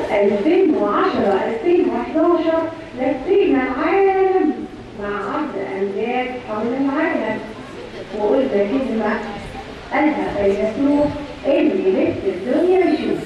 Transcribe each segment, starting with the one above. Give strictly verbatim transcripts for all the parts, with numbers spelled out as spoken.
ألفين وعشرة ألفين وحداشر لفينا العالم مع عرض أمجاد حول العالم، وقلنا كلمة قالها فيلسوف اللي لف الدنيا يشوف.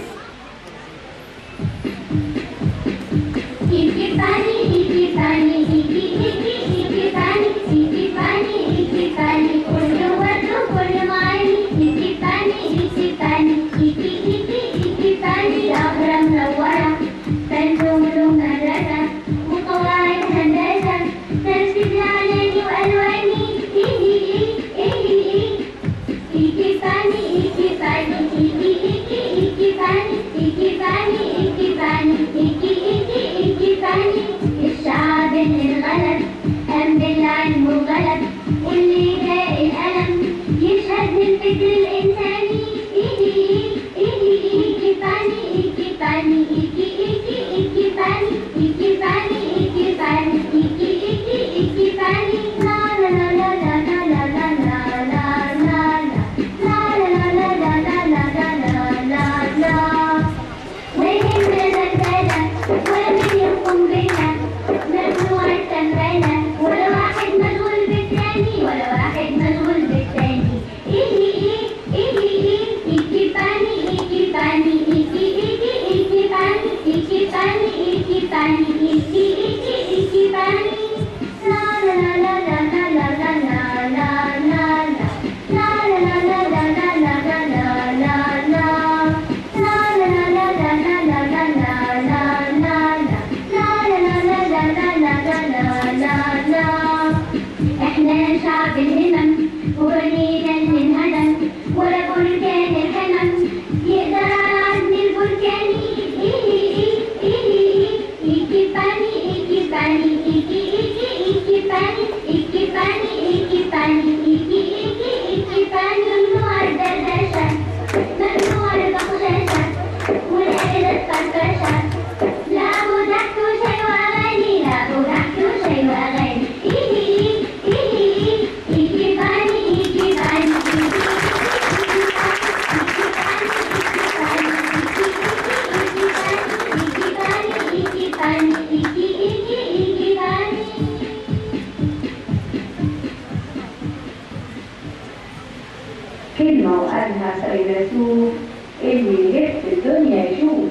Ikipani, ikipani, iki iki ikipani, ikipani, ikipani, kullu wadu kullu mani, ikipani, ikipani, iki iki ikipani, dahra منورة، تنجم مدرسة، وقواعد هندسة، ترتيب الأعلام وألواني، إيه إيه إيه ikipani, ikipani, iki iki ikipani، ikipani، ikipani، iki iki ikipani، الشعب اللي انغلب قام بالعلم وغلب، واللي لاقي القلم يشهد للفكر الإنساني، إيه إيه إيه ikipani، ikipani، iki iki ikipani، ikipani، ikipani، iki iki ikipani، لا لا لا لا لا لا لا لا احنا شعب الهمم وبنينا اللي انهدم، ولا بركان الحمم يقدر على عزم البركاني، ايه ايه ايه ikipani، ikipani، iki iki ikipani، ikipani، ikipani، iki iki ikipani، ممنوع الدردشة، ممنوع البقششة، والأكل الفرفشة، لعبوا ضحك وشي وأغاني، لعبوا ضحك وشي وأغاني، إيه إيه إيه ikipani، ikipani، كلمة وقالها فيلسوف اللي لف الدنيا يشوف.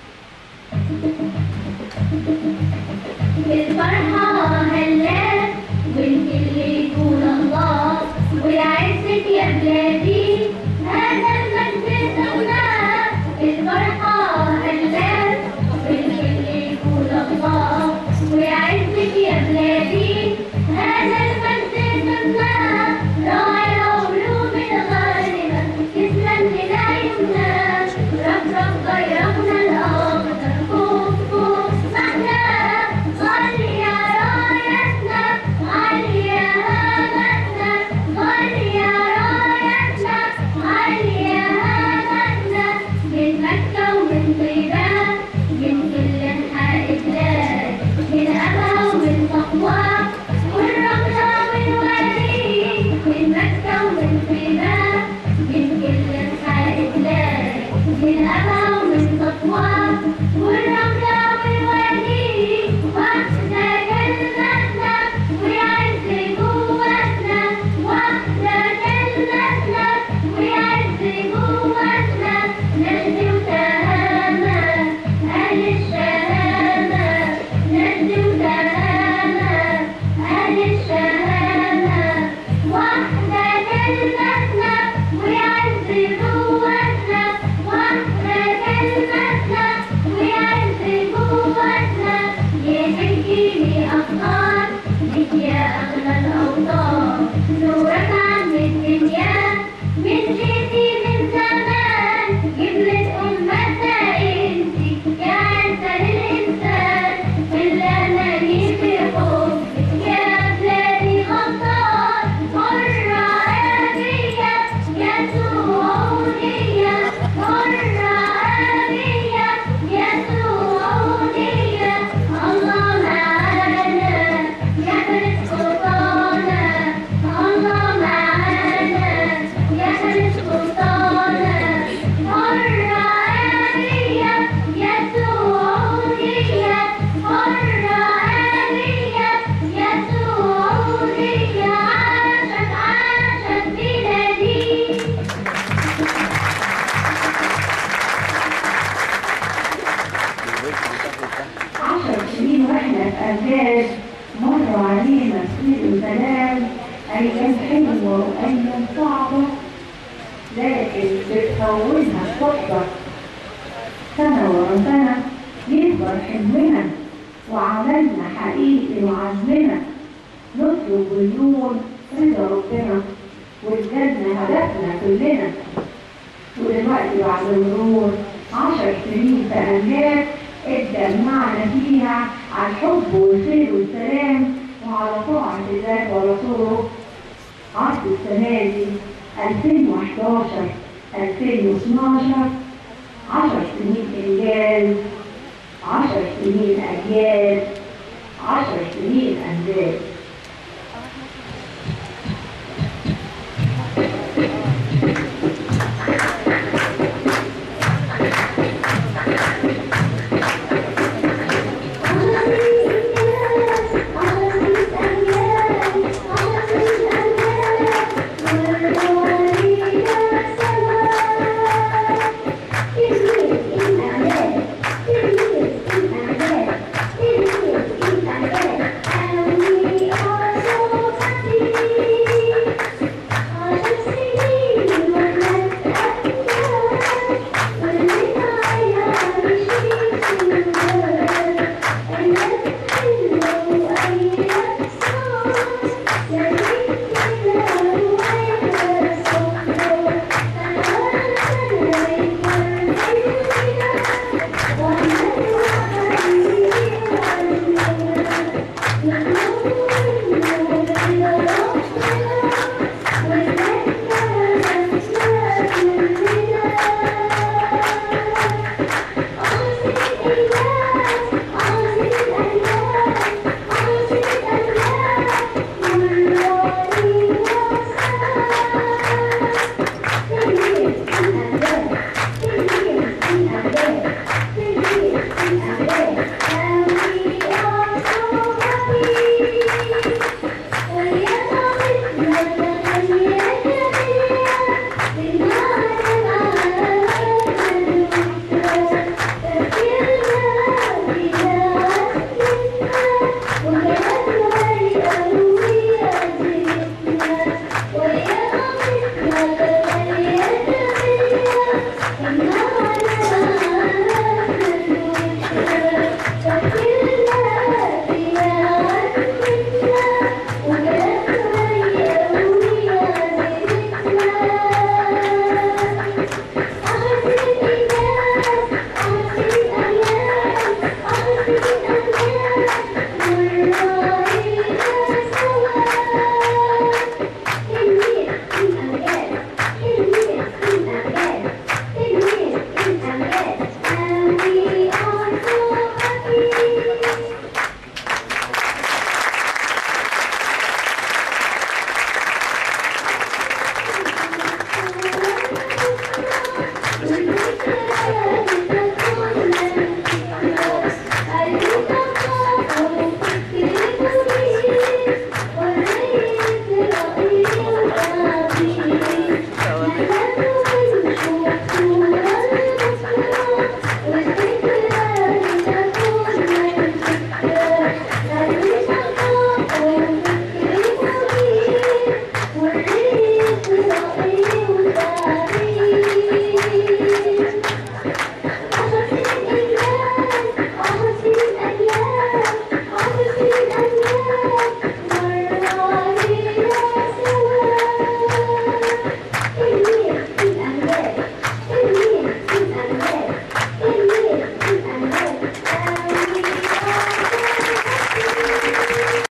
الفرحة هلات والكل يكون الله، والعزة يا بلادي هذا المجد الله. الفرحة هلات والكل يكون الله، والعزة يا بلادي هذا المجد الله. راعي العلوم الغالبة تسلم لنعيمنا، رفرف غيرنا الأخضر فوق فوق محنا، غالي يا رايتنا، غالي يا هامتنا، غالي يا رايتنا، غالي يا هامتنا، من مكة ومن طيبة، من كل أنحاء البلاد، من أبها ومن تقوى والرملة والوادي، من مكة ومن طيبة، من كل أنحاء البلاد، من أبها ومن تقوى والرملة والوادي، واحدة كلمتنا ويعز قوتنا، واحدة كلمتنا ويعز قوتنا، نجد وتهامة أهل الشهامة، نجد وتهامة أهل الشهامة، واحدة كلمتنا أيوة أيام صعبة لكن بتحولها لصحبة. سنة ورا سنة يكبر حلمنا وعملنا حقيقي وعزمنا نطلب النور رضا ربنا والجنة هدفنا كلنا. ودلوقتي بعد مرور عشر سنين في أمجاد اتجمعنا فيها على الحب والخير والسلام وعلى طاعة الله ورسوله. عصر السنة دي ألفين وحداشر ألفين واثناشر، عشر سنين إنجاز، عشر سنين أجيال، عشر سنين أمجاد.